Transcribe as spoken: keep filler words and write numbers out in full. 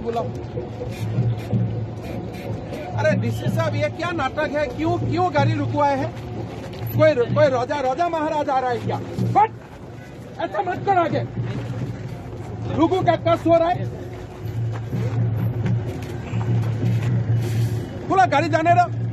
बुलाओ। अरे डीसी साहब ये क्या नाटक है? क्यों क्यों गाड़ी रुकवाए हैं? कोई कोई राजा राजा महाराज आ रहा है क्या? बट ऐसा मत कर, आगे लोगों का कष्ट हो रहा है। पूरा गाड़ी जाने दो।